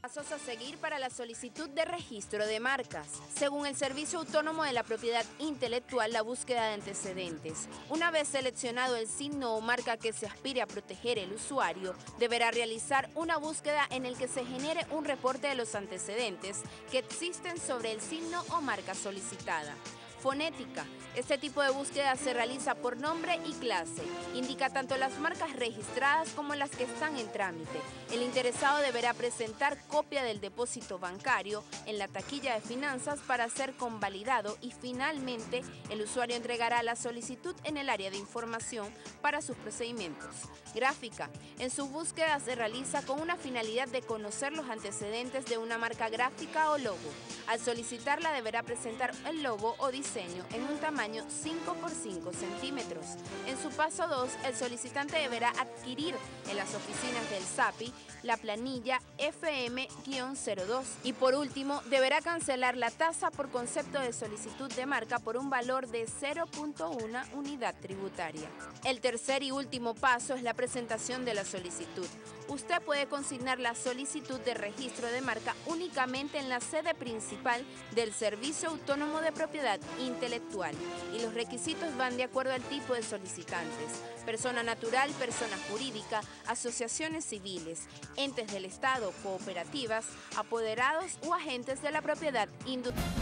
Pasos a seguir para la solicitud de registro de marcas. Según el Servicio Autónomo de la Propiedad Intelectual, la búsqueda de antecedentes. Una vez seleccionado el signo o marca que se aspire a proteger el usuario, deberá realizar una búsqueda en el que se genere un reporte de los antecedentes que existen sobre el signo o marca solicitada. Fonética. Este tipo de búsqueda se realiza por nombre y clase. Indica tanto las marcas registradas como las que están en trámite. El interesado deberá presentar copia del depósito bancario en la taquilla de finanzas para ser convalidado y finalmente el usuario entregará la solicitud en el área de información para sus procedimientos. Gráfica. En su búsqueda se realiza con una finalidad de conocer los antecedentes de una marca gráfica o logo. Al solicitarla deberá presentar el logo o diseño en un tamaño 5 por 5 centímetros. En su paso 2, el solicitante deberá adquirir en las oficinas del SAPI la planilla FM-02 y por último deberá cancelar la tasa por concepto de solicitud de marca por un valor de 0.1 unidad tributaria. El tercer y último paso es la presentación de la solicitud. Usted puede consignar la solicitud de registro de marca únicamente en la sede principal del Servicio Autónomo de Propiedad Intelectual y los requisitos van de acuerdo al tipo de solicitantes: persona natural, persona jurídica, asociaciones civiles, entes del Estado, cooperativas, apoderados o agentes de la propiedad industrial.